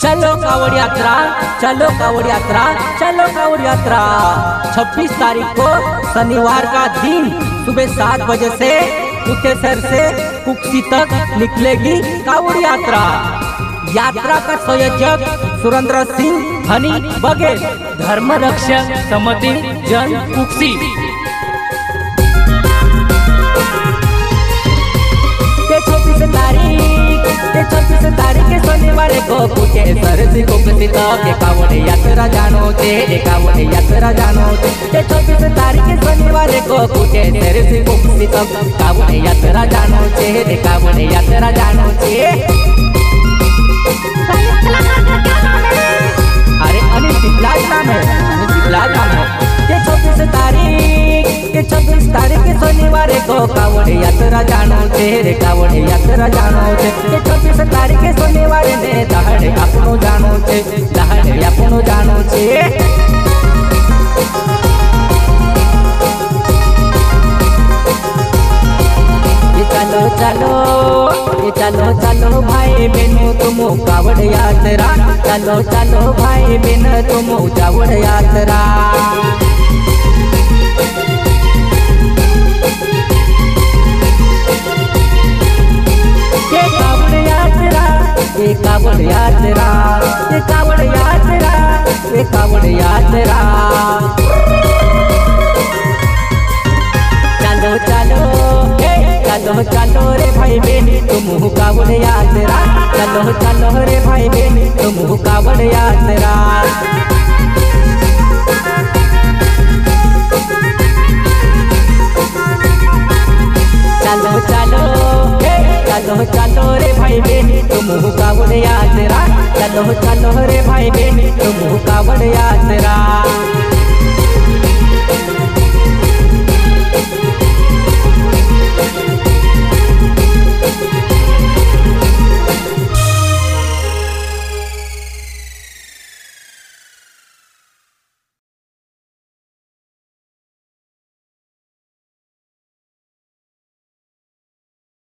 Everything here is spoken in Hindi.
चलो कावड़ यात्रा, चलो कावड़ यात्रा, चलो कावड़ यात्रा। 26 तारीख को शनिवार का दिन सुबह 7 बजे से कुटेसर से कुक्सी तक निकलेगी कावड़ यात्रा। यात्रा का संयोजक सुरेंद्र सिंह हनी बघेल, धर्म रक्षक समिति जन कुक्सी। 26 तारीख के शनिवार को कुटेसर से कुक्सी तक कावड़ यात्रा जानो थे, कावड़ यात्रा जानो थे। 26 तारीख के शनिवार को कुटेसर से कुक्सी तक कावड़ यात्रा जानो थे, कावड़ यात्रा जानो थे। अरे अनिल सिपलाज नाम है, अनिल सिपलाज नाम है। 26 तारीख के शनिवार को कावड़ यात्रा जानो थे, कावड़ यात्रा जानो थे। 26 तारीख के शनिवार ने दहाड़े अपनो जानो थे, दहाड़े अपनो जानो थे। चलो चलो चलो चलो भाई बहनों तुम कावड़ यात्रा, चलो चलो भाई बहन तुम कावड़ यात्रा। ये कावड़ यात्रा, ये कावड़ यात्रा, ये कावड़ यात्रा, ये कावड़ यात्रा। चलो चलो चलो चलो रे भाई बहनी तुम कावड़ यात्रा, चलो चलो रे भाई बहनी तुम कावड़ यात्रा। चलो चलो चलो चलो रे भाई बहनी तुम कावड़ यात्रा, चलो चलो रे भाई बहनी तुम कावड़ यात्रा।